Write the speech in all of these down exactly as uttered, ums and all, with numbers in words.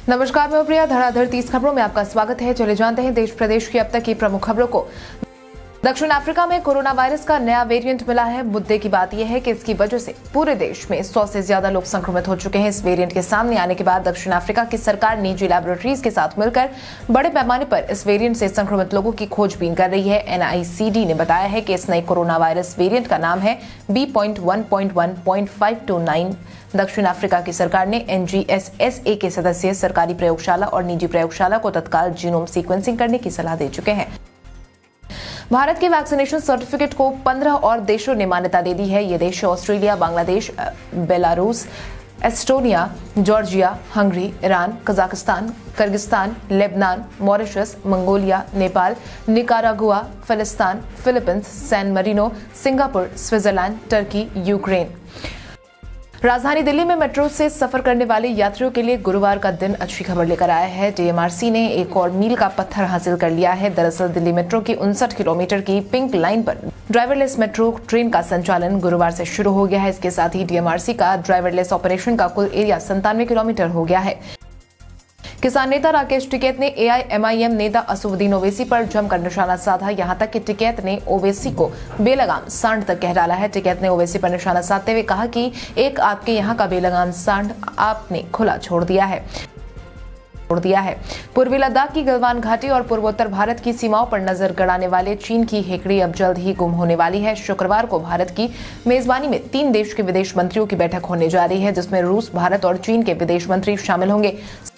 नमस्कार, मैं प्रिया। धड़ाधड़ तीस खबरों में आपका स्वागत है। चले जानते हैं देश प्रदेश की अब तक की प्रमुख खबरों को। दक्षिण अफ्रीका में कोरोना वायरस का नया वेरिएंट मिला है। मुद्दे की बात यह है कि इसकी वजह से पूरे देश में सौ से ज्यादा लोग संक्रमित हो चुके हैं। इस वेरिएंट के सामने आने के बाद दक्षिण अफ्रीका की सरकार निजी लैबोरेटरीज के साथ मिलकर बड़े पैमाने पर इस वेरिएंट से संक्रमित लोगों की खोजबीन कर रही है। एन आई सी डी ने बताया है कि इस नए कोरोना वायरस वेरिएंट का नाम है B point one point one point five two nine. दक्षिण अफ्रीका की सरकार ने N G S S A के सदस्य सरकारी प्रयोगशाला और निजी प्रयोगशाला को तत्काल जीनोम सीक्वेंसिंग करने की सलाह दे चुके हैं। भारत के वैक्सीनेशन सर्टिफिकेट को पंद्रह और देशों ने मान्यता दे दी है। ये देश Australia, Bangladesh, Belarus, Estonia, Georgia, Hungary, Iran, Kazakhstan, Kyrgyzstan, Lebanon, Mauritius, Mongolia, Nepal, Nicaragua, फिलिस्तीन, Philippines, San Marino, Singapore, Switzerland, Turkey, Ukraine. राजधानी दिल्ली में मेट्रो से सफर करने वाले यात्रियों के लिए गुरुवार का दिन अच्छी खबर लेकर आया है। डी एम आर सी ने एक और मील का पत्थर हासिल कर लिया है। दरअसल दिल्ली मेट्रो की उनसठ किलोमीटर की पिंक लाइन पर ड्राइवरलेस मेट्रो ट्रेन का संचालन गुरुवार से शुरू हो गया है। इसके साथ ही डी एम आर सी का ड्राइवरलेस ऑपरेशन का कुल एरिया संतानवे किलोमीटर हो गया है। किसान नेता राकेश टिकैत ने ए आई एम आई एम नेता असदुद्दीन ओवैसी पर जमकर निशाना साधा। यहां तक कि टिकैत ने ओवैसी को बेलगाम सांड तक कह डाला है। टिकैत ने ओवैसी पर निशाना साधते हुए कहा कि एक आपके यहां का बेलगाम सांड आपने खुला छोड़ दिया है छोड़ दिया है पूर्वी लद्दाख की गलवान घाटी और पूर्वोत्तर भारत की सीमाओं पर नजर गड़ाने वाले चीन की हेकड़ी अब जल्द ही गुम होने वाली है। शुक्रवार को भारत की मेजबानी में तीन देश के विदेश मंत्रियों की बैठक होने जा रही है, जिसमें रूस, भारत और चीन के विदेश मंत्री शामिल होंगे।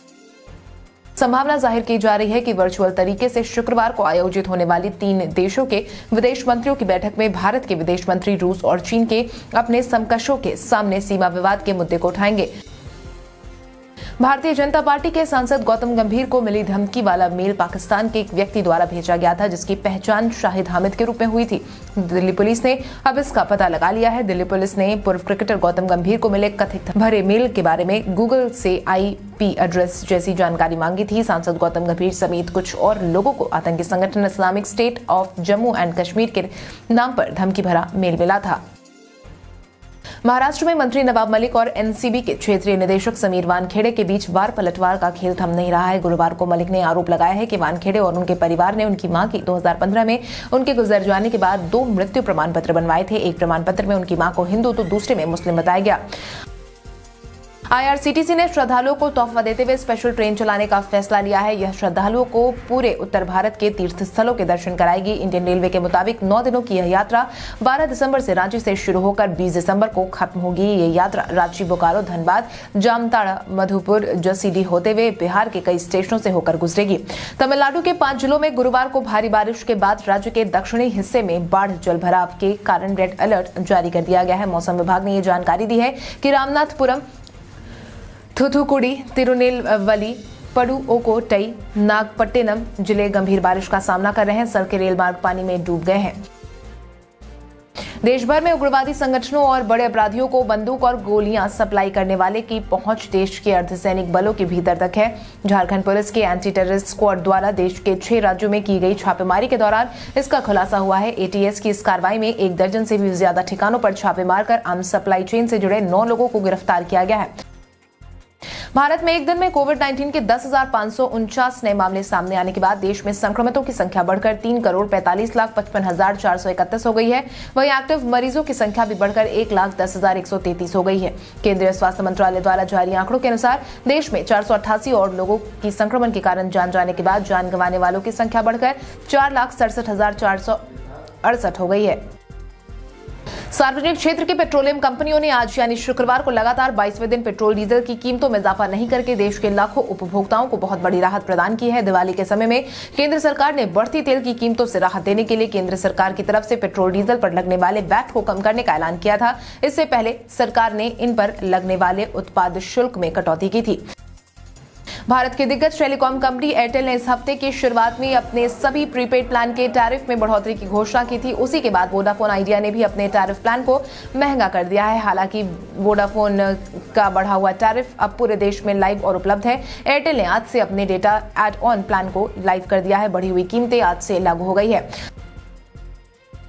संभावना जाहिर की जा रही है कि वर्चुअल तरीके से शुक्रवार को आयोजित होने वाली तीन देशों के विदेश मंत्रियों की बैठक में भारत के विदेश मंत्री रूस और चीन के अपने समकक्षों के सामने सीमा विवाद के मुद्दे को उठाएंगे। भारतीय जनता पार्टी के सांसद गौतम गंभीर को मिली धमकी वाला मेल पाकिस्तान के एक व्यक्ति द्वारा भेजा गया था, जिसकी पहचान शाहिद हामिद के रूप में हुई थी। दिल्ली पुलिस ने अब इसका पता लगा लिया है। दिल्ली पुलिस ने पूर्व क्रिकेटर गौतम गंभीर को मिले कथित भरे मेल के बारे में गूगल से आई पी एड्रेस जैसी जानकारी मांगी थी। सांसद गौतम गंभीर समेत कुछ और लोगों को आतंकी संगठन Islamic state of Jammu and Kashmir के नाम पर धमकी भरा मेल मिला था। महाराष्ट्र में मंत्री नवाब मलिक और एन सी बी के क्षेत्रीय निदेशक समीर वानखेड़े के बीच वार पलटवार का खेल थम नहीं रहा है। गुरुवार को मलिक ने आरोप लगाया है कि वानखेड़े और उनके परिवार ने उनकी मां की दो हज़ार पंद्रह में उनके गुजर जाने के बाद दो मृत्यु प्रमाण पत्र बनवाए थे। एक प्रमाण पत्र में उनकी मां को हिंदू तो दूसरे में मुस्लिम बताया गया। I R C T C ने श्रद्धालुओं को तोहफा देते हुए स्पेशल ट्रेन चलाने का फैसला लिया है। यह श्रद्धालुओं को पूरे उत्तर भारत के तीर्थ स्थलों के दर्शन कराएगी। इंडियन रेलवे के मुताबिक नौ दिनों की यह यात्रा बारह दिसंबर से रांची से शुरू होकर बीस दिसंबर को खत्म होगी। ये यात्रा रांची, बोकारो, धनबाद, जामताड़ा, मधुपुर, जसीडीह होते हुए बिहार के कई स्टेशनों से होकर गुजरेगी। तमिलनाडु के पांच जिलों में गुरुवार को भारी बारिश के बाद राज्य के दक्षिणी हिस्से में बाढ़ जलभराव के कारण रेड अलर्ट जारी कर दिया गया है। मौसम विभाग ने यह जानकारी दी है कि रामनाथपुरम, थूथुकुडी, तिरुनेलवली, पडुओकोट्टई, नागपट्टिनम जिले गंभीर बारिश का सामना कर रहे हैं। सड़कें, रेल मार्ग पानी में डूब गए हैं। देश भर में उग्रवादी संगठनों और बड़े अपराधियों को बंदूक और गोलियां सप्लाई करने वाले की पहुंच देश के अर्धसैनिक बलों के भीतर तक है। झारखंड पुलिस के एंटी टेररिस्ट स्क्वाड द्वारा देश के छह राज्यों में की गई छापेमारी के दौरान इसका खुलासा हुआ है। ए टी एस की इस कार्रवाई में एक दर्जन से भी ज्यादा ठिकानों पर छापे मारकर आर्म्स सप्लाई चेन से जुड़े नौ लोगों को गिरफ्तार किया गया है। भारत में एक दिन में कोविड नाइन्टीन के दस हजार पांच सौ उनचास नए मामले सामने आने के बाद देश में संक्रमितों की संख्या बढ़कर तीन करोड़ पैंतालीस लाख पचपन हजार चार सौ इकतीस हो गई है। वहीं एक्टिव मरीजों की संख्या भी बढ़कर एक लाख दस हजार एक सौ तैंतीस हो गई है। केंद्रीय स्वास्थ्य मंत्रालय द्वारा जारी आंकड़ों के अनुसार देश में चार सौ अट्ठासी और लोगों की संक्रमण के कारण जान जाने के बाद जान गंवाने वालों की संख्या बढ़कर चार लाख सड़सठ हजार चार सौ अड़सठ हो गई है। सार्वजनिक क्षेत्र की पेट्रोलियम कंपनियों ने आज यानी शुक्रवार को लगातार बाईसवें दिन पेट्रोल डीजल की कीमतों में इजाफा नहीं करके देश के लाखों उपभोक्ताओं को बहुत बड़ी राहत प्रदान की है। दिवाली के समय में केंद्र सरकार ने बढ़ती तेल की कीमतों से राहत देने के लिए केंद्र सरकार की तरफ से पेट्रोल डीजल पर लगने वाले वैट को कम करने का ऐलान किया था। इससे पहले सरकार ने इन पर लगने वाले उत्पाद शुल्क में कटौती की थी। भारत की दिग्गज टेलीकॉम कंपनी एयरटेल ने इस हफ्ते की शुरुआत में अपने सभी प्रीपेड प्लान के टैरिफ में बढ़ोतरी की घोषणा की थी। उसी के बाद वोडाफोन आइडिया ने भी अपने टैरिफ प्लान को महंगा कर दिया है। हालांकि वोडाफोन का बढ़ा हुआ टैरिफ अब पूरे देश में लाइव और उपलब्ध है। एयरटेल ने आज से अपने डेटा एड ऑन प्लान को लाइव कर दिया है। बढ़ी हुई कीमतें आज से लागू हो गई है।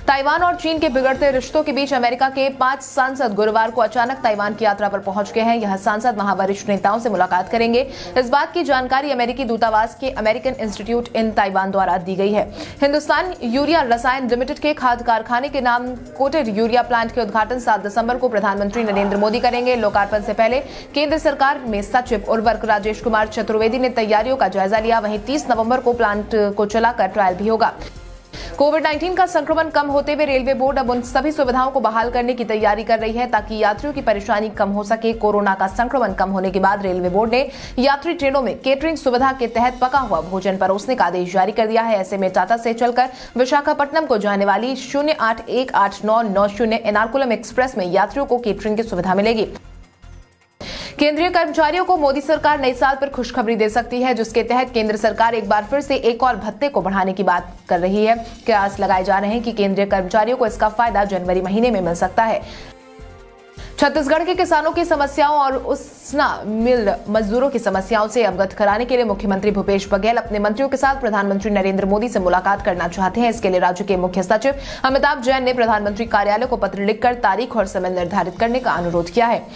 ताइवान और चीन के बिगड़ते रिश्तों के बीच अमेरिका के पांच सांसद गुरुवार को अचानक ताइवान की यात्रा पर पहुंच गए हैं। यह सांसद महावरिष्ठ नेताओं से मुलाकात करेंगे। इस बात की जानकारी अमेरिकी दूतावास के अमेरिकन इंस्टीट्यूट इन ताइवान द्वारा दी गई है। हिंदुस्तान यूरिया रसायन लिमिटेड के खाद कारखाने के नाम कोटेड यूरिया प्लांट के उद्घाटन सात दिसंबर को प्रधानमंत्री नरेंद्र मोदी करेंगे। लोकार्पण से पहले केंद्र सरकार में सचिव उर्वरक राजेश कुमार चतुर्वेदी ने तैयारियों का जायजा लिया। वहीं तीस नवंबर को प्लांट को चलाकर ट्रायल भी होगा। कोविड उन्नीस का संक्रमण कम होते हुए रेलवे बोर्ड अब उन सभी सुविधाओं को बहाल करने की तैयारी कर रही है ताकि यात्रियों की परेशानी कम हो सके। कोरोना का संक्रमण कम होने के बाद रेलवे बोर्ड ने यात्री ट्रेनों में केटरिंग सुविधा के तहत पका हुआ भोजन परोसने का आदेश जारी कर दिया है। ऐसे में टाटा से चलकर विशाखापट्टनम को जाने वाली शून्य आठ एक आठ नौ नौ शून्य एर्नाकुलम एक्सप्रेस में यात्रियों को केटरिंग की सुविधा मिलेगी। केंद्रीय कर्मचारियों को मोदी सरकार नए साल पर खुशखबरी दे सकती है, जिसके तहत केंद्र सरकार एक बार फिर से एक और भत्ते को बढ़ाने की बात कर रही है। कयास लगाए जा रहे हैं कि केंद्रीय कर्मचारियों को इसका फायदा जनवरी महीने में मिल सकता है। छत्तीसगढ़ के किसानों की समस्याओं और उसना मिल मजदूरों की समस्याओं से अवगत कराने के लिए मुख्यमंत्री भूपेश बघेल अपने मंत्रियों के साथ प्रधानमंत्री नरेंद्र मोदी से मुलाकात करना चाहते हैं। इसके लिए राज्य के मुख्य सचिव अमिताभ जैन ने प्रधानमंत्री कार्यालय को पत्र लिखकर तारीख और समय निर्धारित करने का अनुरोध किया है।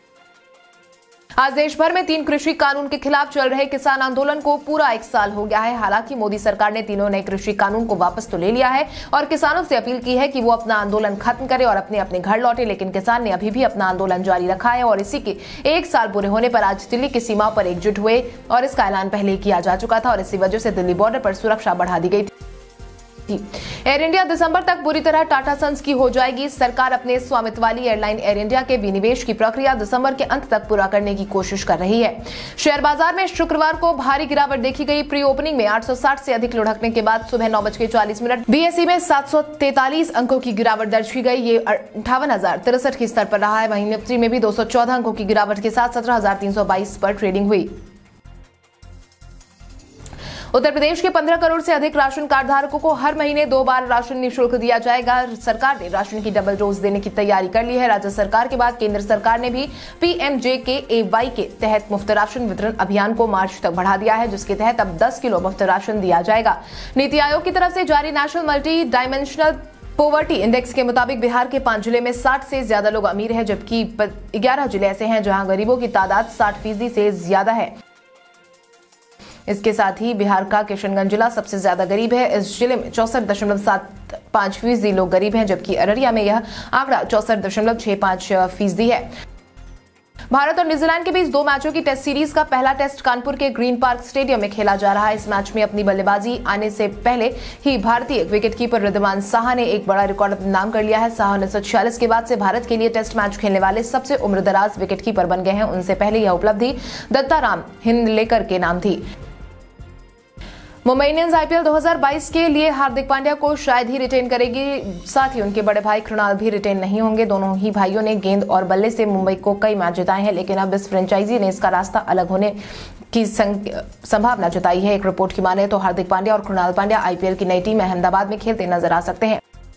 आज देश भर में तीन कृषि कानून के खिलाफ चल रहे किसान आंदोलन को पूरा एक साल हो गया है। हालांकि मोदी सरकार ने तीनों नए कृषि कानून को वापस तो ले लिया है और किसानों से अपील की है कि वो अपना आंदोलन खत्म करें और अपने अपने घर लौटे, लेकिन किसान ने अभी भी अपना आंदोलन जारी रखा है और इसी के एक साल पूरे होने पर आज दिल्ली की सीमाओं पर एकजुट हुए और इसका ऐलान पहले ही किया जा चुका था और इसी वजह से दिल्ली बॉर्डर पर सुरक्षा बढ़ा दी गई थी। एयर इंडिया दिसंबर तक पूरी तरह टाटा सन्स की हो जाएगी। सरकार अपने स्वामित्व वाली एयरलाइन एयर इंडिया के विनिवेश की प्रक्रिया दिसंबर के अंत तक पूरा करने की कोशिश कर रही है। शेयर बाजार में शुक्रवार को भारी गिरावट देखी गई। प्री ओपनिंग में आठ सौ साठ से अधिक लुढ़कने के बाद सुबह नौ बज के चालीस मिनट बीएसई में सात सौ तैंतालीस अंकों की गिरावट दर्ज की गई। ये अट्ठावन हजार तिरसठ के स्तर पर रहा है। वहीं निफ्टी में भी दो सौ चौदह अंकों की गिरावट के साथ सत्रह हजार तीन सौ बाईस पर ट्रेडिंग हुई। उत्तर प्रदेश के पंद्रह करोड़ से अधिक राशन कार्ड धारकों को हर महीने दो बार राशन निःशुल्क दिया जाएगा। सरकार ने राशन की डबल डोज देने की तैयारी कर ली है। राज्य सरकार के बाद केंद्र सरकार ने भी पीएमजेकेएवाई के तहत मुफ्त राशन वितरण अभियान को मार्च तक बढ़ा दिया है, जिसके तहत अब दस किलो मुफ्त राशन दिया जाएगा। नीति आयोग की तरफ से जारी national multi dimensional poverty index के मुताबिक बिहार के पांच जिले में साठ से ज्यादा लोग अमीर हैं, जबकि ग्यारह जिले ऐसे हैं जहां गरीबों की तादाद साठ फीसदी से ज्यादा है। इसके साथ ही बिहार का किशनगंज जिला सबसे ज्यादा गरीब है। इस जिले में चौसठ दशमलव सात पांच फीसदी लोग गरीब हैं, जबकि अररिया में यह आंकड़ा चौसठ दशमलव छह पांच फीसदी है। भारत और न्यूजीलैंड के बीच दो मैचों की टेस्ट सीरीज का पहला टेस्ट कानपुर के ग्रीन पार्क स्टेडियम में खेला जा रहा है। इस मैच में अपनी बल्लेबाजी आने से पहले ही भारतीय विकेटकीपर रिद्धिमान साहा ने एक बड़ा रिकॉर्ड अपने नाम कर लिया है। साहा उन्नीस सौ छियालीस के बाद से भारत के लिए टेस्ट मैच खेलने वाले सबसे उम्रदराज विकेटकीपर बन गए हैं। उनसे पहले यह उपलब्धि दत्ताराम हिंदलेकर के नाम थी। मुंबई इंडियंस आईपीएल दो हज़ार बाईस के लिए हार्दिक पांड्या को शायद ही रिटेन करेगी। साथ ही उनके बड़े भाई कृणाल भी रिटेन नहीं होंगे। दोनों ही भाइयों ने गेंद और बल्ले से मुंबई को कई मैच जिताए हैं, लेकिन अब इस फ्रेंचाइजी ने इसका रास्ता अलग होने की संभावना जताई है। एक रिपोर्ट की माने तो हार्दिक पांड्या और कृणाल पांड्या आईपीएल की नई टीम में अहमदाबाद में खेलते नजर आ सकते हैं।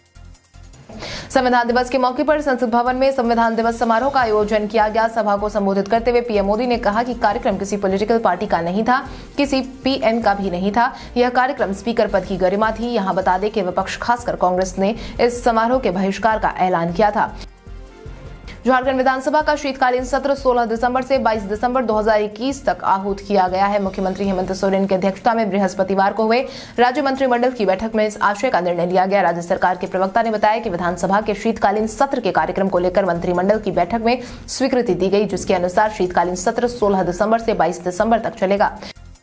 संविधान दिवस के मौके पर संसद भवन में संविधान दिवस समारोह का आयोजन किया गया। सभा को संबोधित करते हुए पीएम मोदी ने कहा कि कार्यक्रम किसी पॉलिटिकल पार्टी का नहीं था, किसी पीएम का भी नहीं था। यह कार्यक्रम स्पीकर पद की गरिमा थी। यहां बता दें कि विपक्ष खासकर कांग्रेस ने इस समारोह के बहिष्कार का ऐलान किया था। झारखंड विधानसभा का शीतकालीन सत्र सोलह दिसंबर से बाईस दिसंबर दो हज़ार इक्कीस तक आहूत किया गया है। मुख्यमंत्री हेमंत सोरेन की अध्यक्षता में बृहस्पतिवार को हुए राज्य मंत्रिमंडल की बैठक में इस आशय का निर्णय लिया गया। राज्य सरकार के प्रवक्ता ने बताया कि विधानसभा के शीतकालीन सत्र के कार्यक्रम को लेकर मंत्रिमंडल की बैठक में स्वीकृति दी गई, जिसके अनुसार शीतकालीन सत्र सोलह दिसंबर से बाईस दिसंबर तक चलेगा।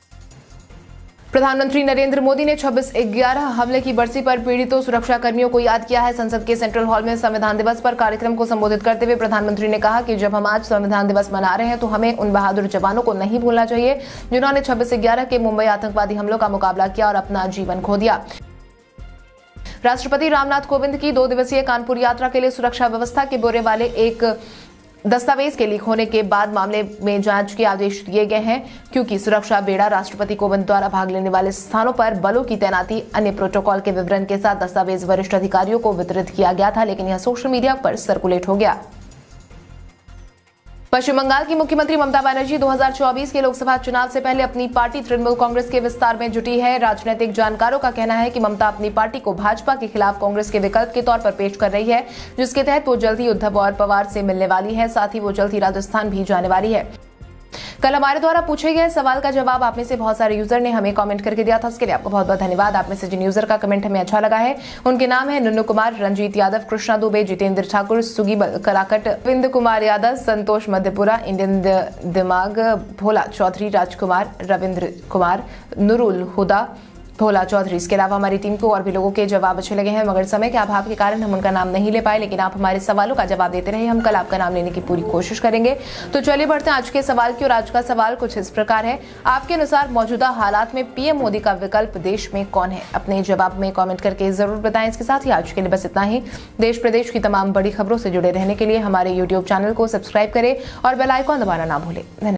प्रधानमंत्री नरेंद्र मोदी ने छब्बीस ग्यारह हमले की बरसी पर पीड़ितों सुरक्षा कर्मियों को याद किया है। संसद के सेंट्रल हॉल में संविधान दिवस पर कार्यक्रम को संबोधित करते हुए प्रधानमंत्री ने कहा कि जब हम आज संविधान दिवस मना रहे हैं तो हमें उन बहादुर जवानों को नहीं भूलना चाहिए जिन्होंने छब्बीस ग्यारह के मुंबई आतंकवादी हमलों का मुकाबला किया और अपना जीवन खो दिया। राष्ट्रपति रामनाथ कोविंद की दो दिवसीय कानपुर यात्रा के लिए सुरक्षा व्यवस्था के ब्यौरे वाले एक दस्तावेज के लीक होने के बाद मामले में जांच के आदेश दिए गए हैं, क्योंकि सुरक्षा बेड़ा राष्ट्रपति कोविंद द्वारा भाग लेने वाले स्थानों पर बलों की तैनाती अन्य प्रोटोकॉल के विवरण के साथ दस्तावेज वरिष्ठ अधिकारियों को वितरित किया गया था, लेकिन यह सोशल मीडिया पर सर्कुलेट हो गया। पश्चिम बंगाल की मुख्यमंत्री ममता बनर्जी दो हज़ार चौबीस के लोकसभा चुनाव से पहले अपनी पार्टी तृणमूल कांग्रेस के विस्तार में जुटी है। राजनीतिक जानकारों का कहना है कि ममता अपनी पार्टी को भाजपा के खिलाफ कांग्रेस के विकल्प के तौर पर पेश कर रही है, जिसके तहत वो जल्द ही उद्धव और पवार से मिलने वाली है। साथ ही वो जल्द ही राजस्थान भी जाने वाली है। कल हमारे द्वारा पूछे गए सवाल का जवाब आप में से बहुत सारे यूजर ने हमें कमेंट करके दिया था, उसके लिए आपको बहुत बहुत धन्यवाद। आप में से जिन यूजर का कमेंट हमें अच्छा लगा है उनके नाम है नन्नू कुमार, रंजीत यादव, कृष्णा दुबे, जितेंद्र ठाकुर, सुगीबल कराकट, विंद कुमार यादव, संतोष मध्यपुरा, इंडियन दिमाग, भोला चौधरी, राजकुमार, रविंद्र कुमार, नुरुल हुदा, भोला चौधरी। इसके अलावा हमारी टीम को और भी लोगों के जवाब अच्छे लगे हैं, मगर समय के अभाव के कारण हम उनका नाम नहीं ले पाए, लेकिन आप हमारे सवालों का जवाब देते रहे। हम कल आपका नाम लेने की पूरी कोशिश करेंगे। तो चलिए बढ़ते हैं आज के सवाल की। और आज का सवाल कुछ इस प्रकार है, आपके अनुसार मौजूदा हालात में पीएम मोदी का विकल्प देश में कौन है? अपने जवाब में कॉमेंट करके जरूर बताएं। इसके साथ ही आज के लिए बस इतना ही। देश प्रदेश की तमाम बड़ी खबरों से जुड़े रहने के लिए हमारे यूट्यूब चैनल को सब्सक्राइब करें और बेल आइकॉन दबाना ना भूलें। धन्यवाद।